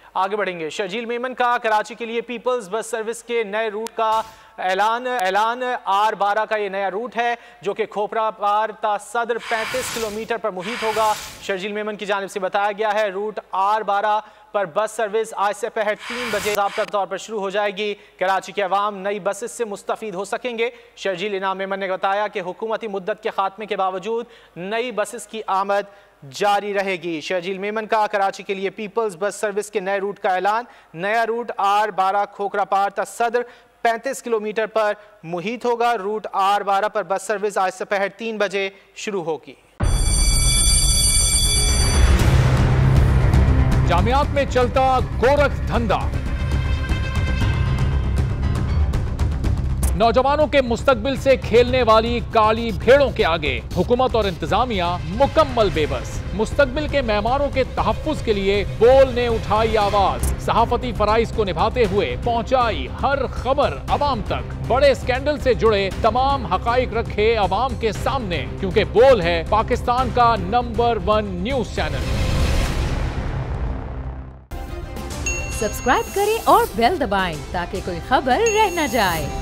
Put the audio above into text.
आगे बढ़ेंगे। शर्जील मेमन का कराची के लिए पीपल्स बस सर्विस के नए रूट का ऐलान R12 का ये नया रूट है जो कि खोपरा पार ता सदर 35 किलोमीटर पर मुहित होगा। शर्जील मेमन की जानिब से बताया गया है रूट R12 पर बस सर्विस आज से पहर 3 बजे ज़ाब्ता तौर पर शुरू हो जाएगी। कराची के अवाम नई बसेस से मुस्तफ़ीद हो सकेंगे। शर्जील इनाम मेमन ने बताया कि हुकूमती मुद्दत के खात्मे के बावजूद नई बसेस की आमद जारी रहेगी। शर्जील मेमन का कराची के लिए पीपल्स बस सर्विस के नए रूट का ऐलान। नया रूट R12 खोखरा पार ता सदर 35 किलोमीटर पर मुहित होगा। रूट R12 पर बस सर्विस आज से पहर 3 बजे शुरू होगी। जामियात में चलता गोरख धंधा, नौजवानों के मुस्तकबिल से खेलने वाली काली भेड़ों के आगे हुकूमत और इंतजामिया मुकम्मल बेबस। मुस्तकबिल के मेहमानों के तहफ्फुज के लिए बोल ने उठाई आवाज, सहाफती फराइज को निभाते हुए पहुंचाई हर खबर अवाम तक। बड़े स्कैंडल से जुड़े तमाम हकाइक रखे अवाम के सामने, क्योंकि बोल है पाकिस्तान का नंबर 1 न्यूज चैनल। सब्सक्राइब करें और बेल दबाएं ताकि कोई खबर रह न जाए।